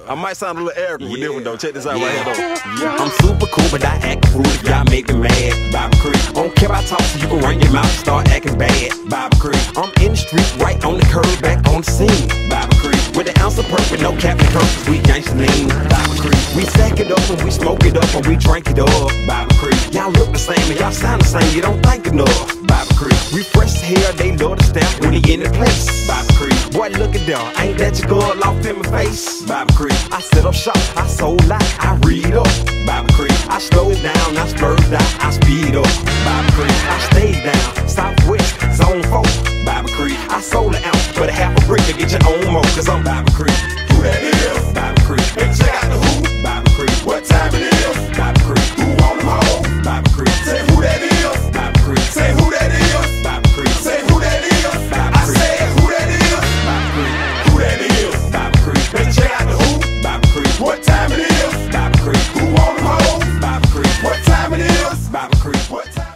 I might sound a little arrogant with this one though. Check this out right here though. Yeah, I'm super cool, but I act rude if y'all make me mad. Bobby Creek. Don't care about talk, so you can run your mouth and start acting bad. Bobby Creek. I'm in the street, right on the curb, back on the scene. Bobby Creek. With an ounce of perp with no Captain Kirk, cause we gangsta lean. Bobby Creek. We stack it up and we smoke it up and we drink it up. Bobby Creek. Y'all look the same and y'all sound the same, you don't think enough. Bobby Creek. We fresh as hell, they love the stamp when he in the place. Bobby Creek. Boy, look at that, ain't that your girl off in my face? Bobby Creek. I set up shop, I sold out, I read up. Bobby Creek. I slowed down, I spurred out, I speed up. Bobby Creek. I stayed down, Southwest, Zone 4. Bobby Creek. I sold an ounce, but a half a brick to get your own mo, cause I'm Bobby Creek. Who that is? Bobby Creek. Hey, check out the who? Bobby Creek. What time it is? Bobby Creek. Who on them hoes? Bobby Creek. Say who that is? Bobby Creek. Say who that is? Bobby Creek. Say who that is? Bobby Creek. I said who that is? Bobby Creek. Who that is? Bobby Creek. Hey, check out the who? Bobby Creek. What time it is? Bobby Creek. Who on them hoes? Bobby Creek. What time it is? Bobby Creek. What time?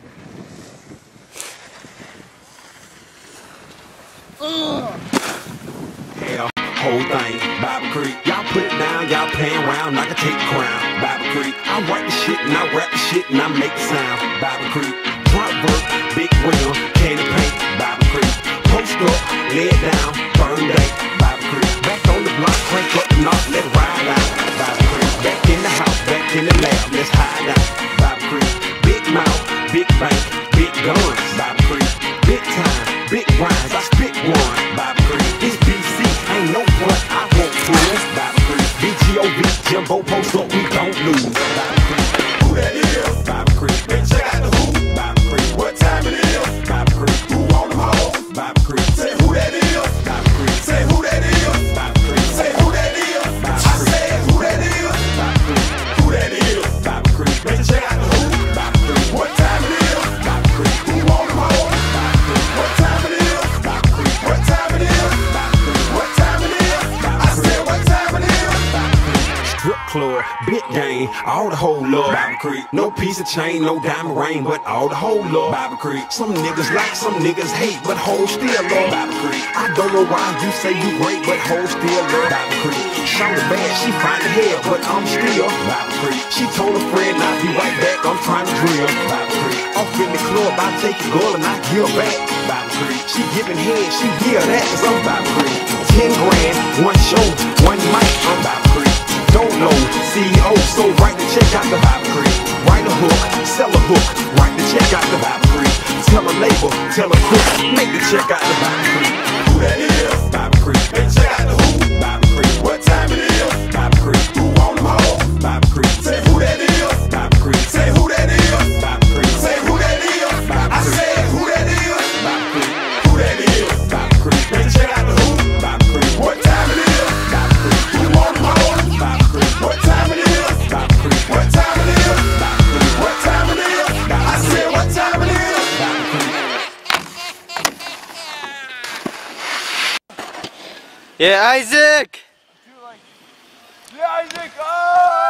Hell, whole thing, Bobby Creek. Y'all put it down, y'all playing around, I can take the crown. Bobby Creek. I write the shit and I rap the shit and I make the sound. Bobby Creek. Front work, big rim, candy paint. Bobby Creek. Post up, lay it down, burn day. Bobby Creek. Back on the block, crank up the knock, let it ride out. Bobby Creek. Back in the house, back in the lab, let's hide out. Bobby Creek. Big mouth, big bank, big guns. Bobby Creek. Big time, big rhymes, I spit one. Bobby Creek. This BC ain't no front, I won't fool. Bobby Creek. BGOV, Jimbo post up, we don't lose. Bobby Creek. Who that is? Bobby Creek. Hey, check out the who? Bobby Creek. What time it is? Bobby Creek. Who on them hoes? Bobby Creek. Say who that is? Bobby Creek. Say who that is? Bobby Creek. Say who that is? Bobby Creek. I said who that is? Bobby Creek. Who that is? Bobby Creek. Hey, check out the who? Bobby Creek. What time it is? Bobby Creek. Who on them hoes? Bobby Creek. What time it is? Bobby Creek. What time it is? Bobby Creek. What time it is? I said what time it is? Bobby Creek. Strip club, big game, all the whole love. Bobby Creek. No piece of chain, no diamond ring, but all the whole love. Bobby Creek. Some niggas like, some niggas hate, but hoes still love Bobby Creek. I don't know why you say you great, but hoes still love Bobby Creek. Shawty bad, she fine as hell, but I'm still Bobby Creek. She told a friend I'll be right back, I'm trying to drill Bobby Creek. Off in the club, I take a girl and I give back Bobby Creek. She giving head, she give that, cause I'm Bobby Creek. 10 grand, one show, one mic, I'm Bobby Creek. Don't know, CEO, so write the check out the Bobby Creek. Write a hook, sell a hook, write the check out the Bobby Creek. Tell a label, tell a crook, make the check out the Bobby Creek. Who that is? Bobby Creek. Hey, check out the who? Bobby Creek. What time it is? Bobby Creek. Who on them hoes? Bobby Creek. Say who that is? Bobby Creek. Say who that is? Bobby Creek. Say who that is? Bobby Creek. I said who that is? Bobby Creek. Who that is? Bobby Creek. Hey, check out the who? Bobby Creek. What time it is? Bobby Creek. Who on them hoes? Bobby Creek. What time it is? Bobby Creek. What time it is? Bobby Creek. What time it is? I said what time it is? Bobby Creek. Yeah, Isaac! Yeah, Isaac! Oh!